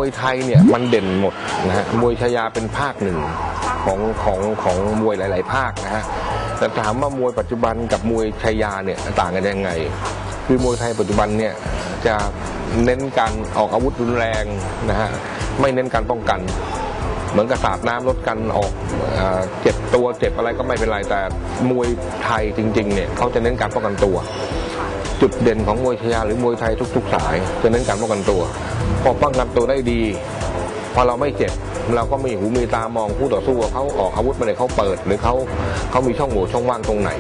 วยไทยเนี่ยมันเด่นหมดนะฮะมวยชายาเป็นภาคหนึ่งของมวยหลายๆภาคนะฮะแต่ถามว่ามวยปัจจุบันกับมวยชายาเนี่ยต่างกันยังไงคือมวยไทยปัจจุบันเนี่ยจะเน้นการออกอาวุธรุนแรงนะฮะไม่เน้นการป้องกันเหมือนกระสาดน้ำลดกันออกเจ็บตัวเจ็บอะไรก็ไม่เป็นไรแต่มวยไทยจริงๆเนี่ยเขาจะเน้นการป้องกันตัวจุดเด่นของมวยชายาหรือมวยไทยทุกๆสายจะเน้นการป้องกันตัวพอป้องกันตัวได้ดีพอเราไม่เจ็บเราก็มีหูมีตามองคู่ต่อสู้เขาออกอาวุธมาเลยเขาเปิดหรือเขามีช่องโหว่ช่องว่างตรงไหน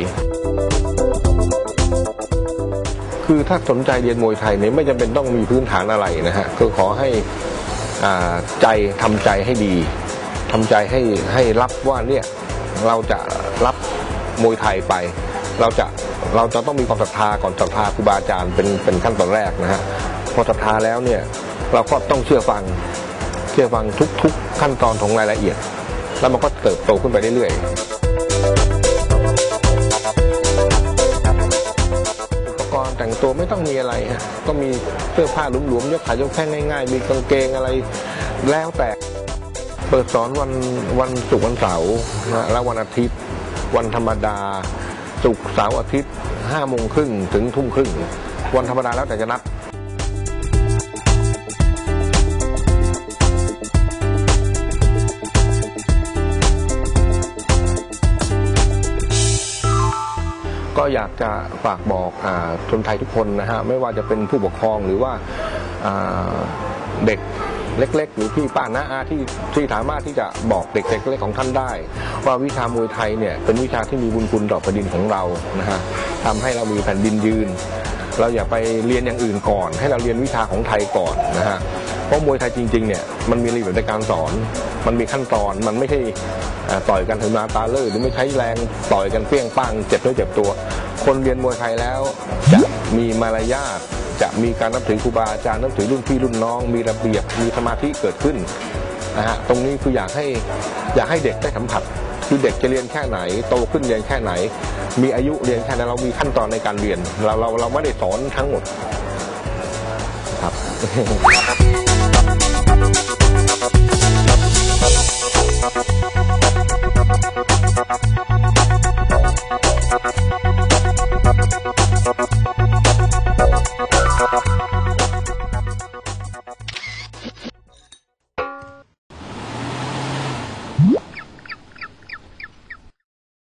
คือถ้าสนใจเรียนมวยไทยเนี่ยไม่จำเป็นต้องมีพื้นฐานอะไรนะฮะคือขอให้ใจทำใจให้ดีทำใจให้รับว่าเนี่ยเราจะรับมวยไทยไปเราจะต้องมีความศรัทธาก่อนศรัทธาครูบาอาจารย์เป็นขั้นตอนแรกนะฮะพอศรัทธาแล้วเนี่ยเราก็ต้องเชื่อฟังทุกขั้นตอนของรายละเอียดแล้วมันก็เติบโตขึ้นไปเรื่อยๆอุปกรณ์แต่งตัวไม่ต้องมีอะไรฮะก็มีเสื้อผ้าหลวมๆยกขายกแข้งง่ายๆมีกางเกงอะไรแล้วแต่เปิดสอนวันศุกร์วันเสาร์นะแล้ววันอาทิตย์วันธรรมดาศุกร์เสาร์อาทิตย์5:30 ถึง 20:30วันธรรมดาแล้วแต่จะนัดก็อยากจะฝากบอกคนไทยทุกคนนะฮะไม่ว่าจะเป็นผู้ปกครองหรือว่าเด็กเล็กๆหรือพี่ป้าน้าอาที่สามารถที่จะบอกเด็กเล็กๆของท่านได้ว่าวิชามวยไทยเนี่ยเป็นวิชาที่มีบุญคุณต่อแผ่นดินของเรานะฮะทำให้เรามีแผ่นดินยืนเราอย่าไปเรียนอย่างอื่นก่อนให้เราเรียนวิชาของไทยก่อนนะฮะเพราะมวยไทยจริงๆเนี่ยมันมีระเบียบในการสอนมันมีขั้นตอนมันไม่ใช่ต่อยกันถึงมาตาเลิศหรือไม่ใช้แรงต่อยกันเปี้ยงปังเจ็บเนื้อเจ็บตัวคนเรียนมวยไทยแล้วจะมีมารยาทจะมีการนับถือครูบาอาจารย์นับถือรุ่นพี่รุ่นน้องมีระเบียบมีสมาธิเกิดขึ้นนะฮะตรงนี้คืออยากให้เด็กได้สัมผัสคือเด็กจะเรียนแค่ไหนโตขึ้นเรียนแค่ไหนมีอายุเรียนแค่ไหนเรามีขั้นตอนในการเรียนเราไม่ได้สอนทั้งหมดครับ